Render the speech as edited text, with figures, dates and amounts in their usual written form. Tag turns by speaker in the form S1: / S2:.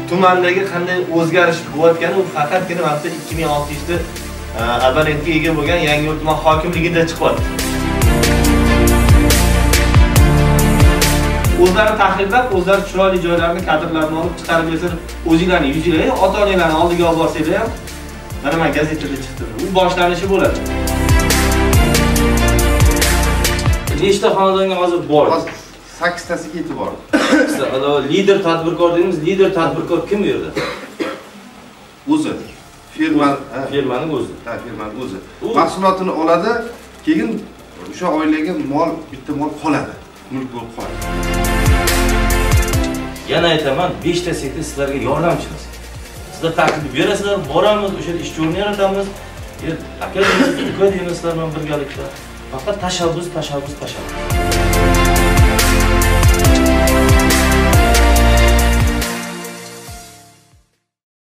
S1: tumandagi qanday o'zgarish bo'layotgani u faqatgina mana 2600 ta abonentga ega bo'lgan Yangiyo'l tuman hokimligida chiqyapti. O'zlari tahlillab, o'zlari chiroyli joylarni, kadrlarni olib chiqarib bersa, o'zinglarning yuzinglarni, ota-onalarni oldiga olib borsanglar ham mana men gazetada chiqdi. U boshlanishi bo'ladi.
S2: Nechta xonadonga hozir bor?
S3: 8 tasi ketib bor.
S2: Lider tadbirkor dedingiz, lider tadbirkor kim bu yerda?
S3: O'zi.
S2: Firmaning o'zi.
S3: Ha, firmaning o'zi. Mahsulotini oladi, keyin o'sha oilaga bitta mol qoladi. Mulk bo'lib qoladi.
S2: Yana aytaman, 5 ta sektor sizlarga yordamchimiz. Sizlar taklif berasizlar, boramiz, o'sha ish o'rni yaratamiz. Aka, uka deymizlar bilan birgalikda. Faqat tashabbus.